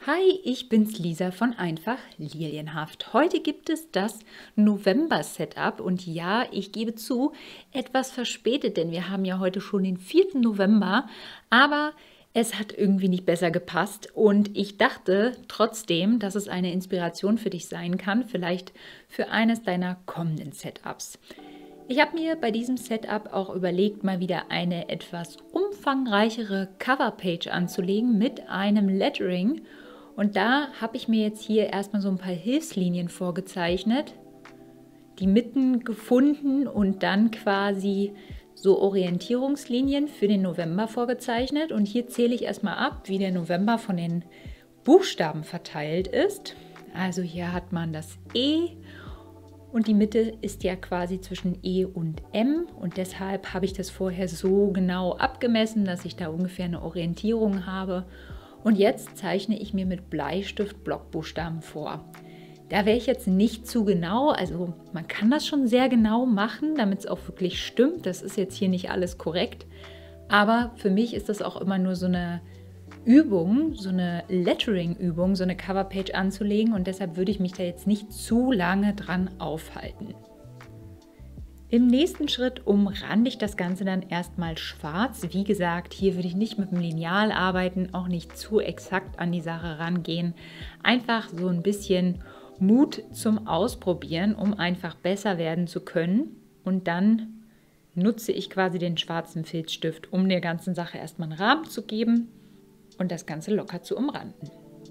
Hi, ich bin's Lisa von Einfach Lilienhaft. Heute gibt es das November-Setup und ja, ich gebe zu, etwas verspätet, denn wir haben ja heute schon den 4. November, aber es hat irgendwie nicht besser gepasst und ich dachte trotzdem, dass es eine Inspiration für dich sein kann, vielleicht für eines deiner kommenden Setups. Ich habe mir bei diesem Setup auch überlegt, mal wieder eine etwas umfangreichere Coverpage anzulegen mit einem Lettering. Und da habe ich mir jetzt hier erstmal so ein paar Hilfslinien vorgezeichnet, die Mitten gefunden und dann quasi so Orientierungslinien für den November vorgezeichnet. Und hier zähle ich erstmal ab, wie der November von den Buchstaben verteilt ist. Also hier hat man das E und die Mitte ist ja quasi zwischen E und M. Und deshalb habe ich das vorher so genau abgemessen, dass ich da ungefähr eine Orientierung habe. Und jetzt zeichne ich mir mit Bleistift Blockbuchstaben vor. Da wäre ich jetzt nicht zu genau, also man kann das schon sehr genau machen, damit es auch wirklich stimmt. Das ist jetzt hier nicht alles korrekt. Aber für mich ist das auch immer nur so eine Übung, so eine Lettering-Übung, so eine Coverpage anzulegen. Und deshalb würde ich mich da jetzt nicht zu lange dran aufhalten. Im nächsten Schritt umrande ich das Ganze dann erstmal schwarz. Wie gesagt, hier würde ich nicht mit dem Lineal arbeiten, auch nicht zu exakt an die Sache rangehen. Einfach so ein bisschen Mut zum Ausprobieren, um einfach besser werden zu können. Und dann nutze ich quasi den schwarzen Filzstift, um der ganzen Sache erstmal einen Rahmen zu geben und das Ganze locker zu umranden.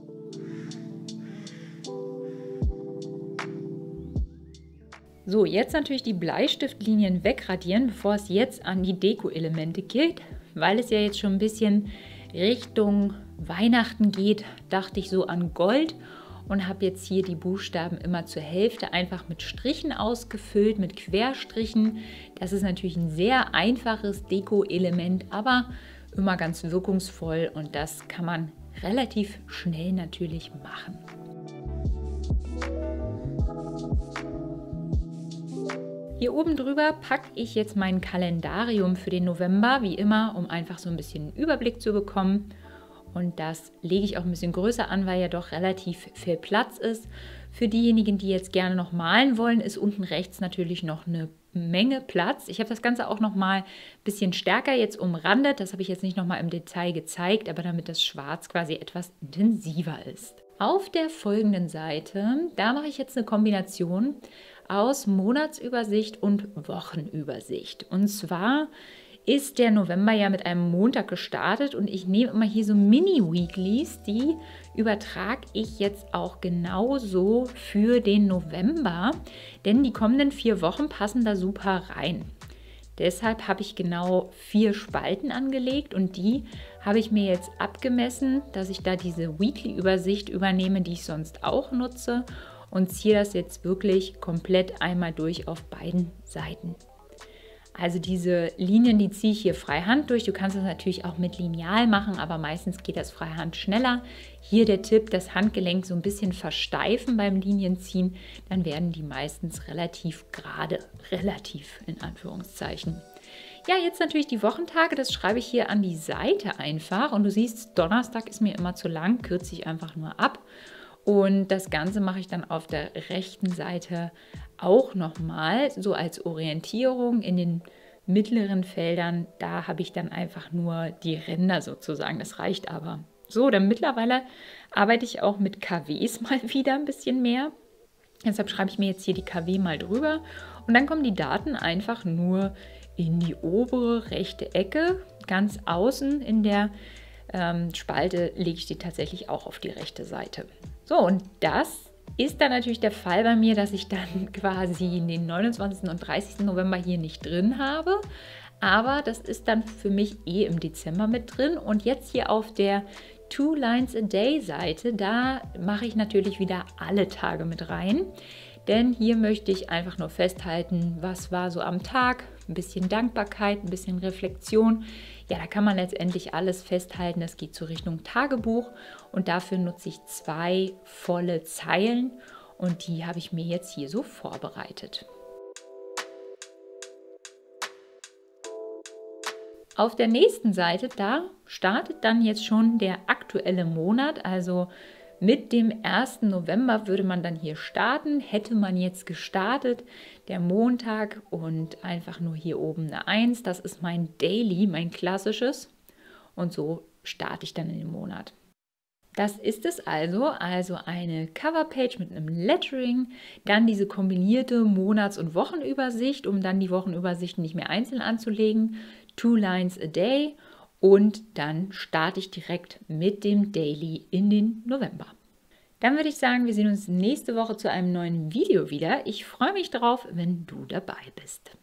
So, jetzt natürlich die Bleistiftlinien wegradieren, bevor es jetzt an die Deko-Elemente geht. Weil es ja jetzt schon ein bisschen Richtung Weihnachten geht, dachte ich so an Gold und habe jetzt hier die Buchstaben immer zur Hälfte einfach mit Strichen ausgefüllt, mit Querstrichen. Das ist natürlich ein sehr einfaches Deko-Element, aber immer ganz wirkungsvoll und das kann man relativ schnell natürlich machen. Hier oben drüber packe ich jetzt mein Kalendarium für den November, wie immer, um einfach so ein bisschen einen Überblick zu bekommen. Und das lege ich auch ein bisschen größer an, weil ja doch relativ viel Platz ist. Für diejenigen, die jetzt gerne noch malen wollen, ist unten rechts natürlich noch eine Menge Platz. Ich habe das Ganze auch noch mal ein bisschen stärker jetzt umrandet. Das habe ich jetzt nicht noch mal im Detail gezeigt, aber damit das Schwarz quasi etwas intensiver ist. Auf der folgenden Seite, da mache ich jetzt eine Kombination aus Monatsübersicht und Wochenübersicht. Und zwar ist der November ja mit einem Montag gestartet und ich nehme immer hier so Mini-Weeklies, die übertrage ich jetzt auch genauso für den November, denn die kommenden 4 Wochen passen da super rein. Deshalb habe ich genau 4 Spalten angelegt und die habe ich mir jetzt abgemessen, dass ich da diese Weekly-Übersicht übernehme, die ich sonst auch nutze und ziehe das jetzt wirklich komplett einmal durch auf beiden Seiten. Also diese Linien, die ziehe ich hier freihand durch. Du kannst das natürlich auch mit Lineal machen, aber meistens geht das freihand schneller. Hier der Tipp, das Handgelenk so ein bisschen versteifen beim Linienziehen, dann werden die meistens relativ gerade, relativ in Anführungszeichen. Ja, jetzt natürlich die Wochentage, das schreibe ich hier an die Seite einfach und du siehst, Donnerstag ist mir immer zu lang, kürze ich einfach nur ab. Und das Ganze mache ich dann auf der rechten Seite auch nochmal, so als Orientierung in den mittleren Feldern. Da habe ich dann einfach nur die Ränder sozusagen, das reicht aber. So, dann mittlerweile arbeite ich auch mit KWs mal wieder ein bisschen mehr. Deshalb schreibe ich mir jetzt hier die KW mal drüber und dann kommen die Daten einfach nur in die obere rechte Ecke, ganz außen in der Spalte lege ich die tatsächlich auch auf die rechte Seite. So, und das ist dann natürlich der Fall bei mir, dass ich dann quasi den 29. und 30. November hier nicht drin habe. Aber das ist dann für mich eh im Dezember mit drin. Und jetzt hier auf der Two Lines a Day Seite, da mache ich natürlich wieder alle Tage mit rein. Denn hier möchte ich einfach nur festhalten, was war so am Tag, ein bisschen Dankbarkeit, ein bisschen Reflexion. Ja, da kann man letztendlich alles festhalten. Das geht so Richtung Tagebuch und dafür nutze ich 2 volle Zeilen und die habe ich mir jetzt hier so vorbereitet. Auf der nächsten Seite, da startet dann jetzt schon der aktuelle Monat, also Mit dem 1. November würde man dann hier starten. Hätte man jetzt gestartet, der Montag und einfach nur hier oben eine 1, das ist mein Daily, mein klassisches. Und so starte ich dann in den Monat. Das ist es also eine Coverpage mit einem Lettering, dann diese kombinierte Monats- und Wochenübersicht, um dann die Wochenübersichten nicht mehr einzeln anzulegen, 2 Lines a Day und dann starte ich direkt mit dem Daily in den November. Dann würde ich sagen, wir sehen uns nächste Woche zu einem neuen Video wieder. Ich freue mich drauf, wenn du dabei bist.